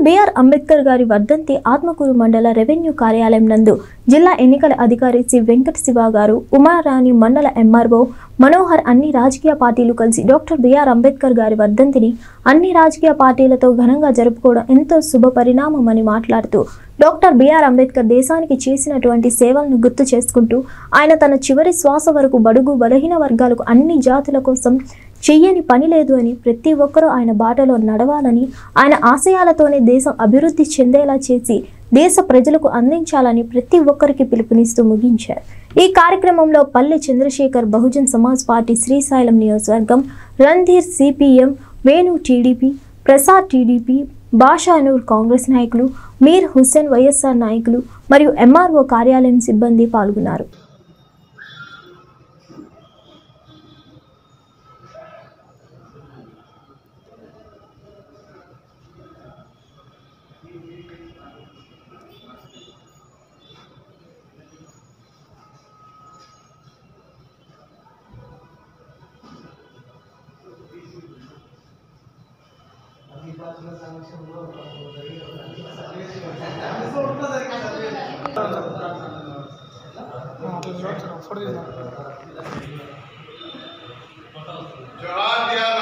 BR Ambedkar గారి వర్ధంతి ఆత్మకూరు మండల రెవెన్యూ కార్యాలయం నందు జిల్లా ఎన్నికల అధికారి శ్రీ వెంకట శివ గారు, ఉమారాణి మండల ఎంఆర్ఓ మనోహర్ అన్ని రాజకీయ పార్టీలు కలిసి డాక్టర్ బిఆర్ అంబేద్కర్ గారి వర్ధంతిని అన్ని రాజకీయ పార్టీలతో ఘనంగా జరుపుకోవడం ఎంతో శుభ పరిణామమని మాట్లాడుతూ, డాక్టర్ బిఆర్ అంబేద్కర్ దేశానికి చేసినటువంటి సేవలను గుర్తు చేసుకుంటూ ఆయన తన చివరి శ్వాస వరకు బడుగు బలహీన వర్గాలకు అన్ని జాతుల కోసం చెయ్యని పని లేదు అని, ప్రతి ఒక్కరూ ఆయన బాటలో నడవాలని, ఆయన ఆశయాలతోనే దేశం అభివృద్ధి చెందేలా చేసి దేశ ప్రజలకు అందించాలని ప్రతి ఒక్కరికి పిలుపునిస్తూ ముగించారు. ఈ కార్యక్రమంలో పల్లె చంద్రశేఖర్ బహుజన్ సమాజ్ పార్టీ శ్రీశైలం నియోజకవర్గం, Randhir CPM, Venu TDP, Prasad TDP, Bashanur Congress నాయకులు, మీర్ హుస్సేన్ వైఎస్ఆర్ నాయకులు మరియు ఎంఆర్ఓ కార్యాలయం సిబ్బంది పాల్గొన్నారు. जोहार